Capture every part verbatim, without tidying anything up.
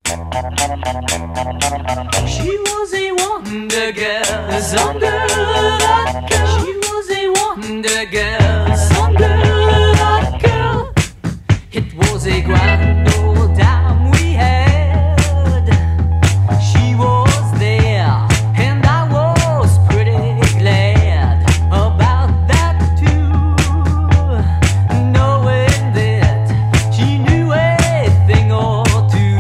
She was a wonder girl, a song girl. She was a wonder girl, a song girl. It was a grand old time we had. She was there, and I was pretty glad about that too, knowing that she knew a thing or two.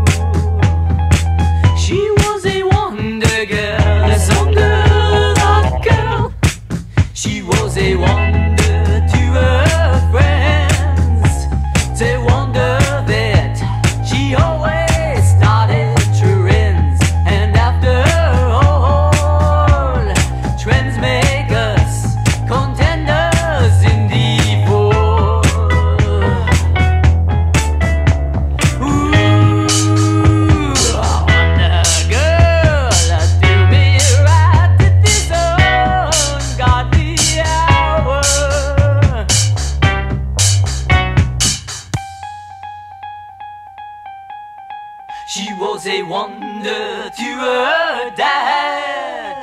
She was a wonder girl, a song girl. She was a wonder to her friends. They wonder that she always started trends, and after all, trends make us contenders in the fall. Ooh, wonder girl, do me right at this ungodly hour. She was a wonder to her dad.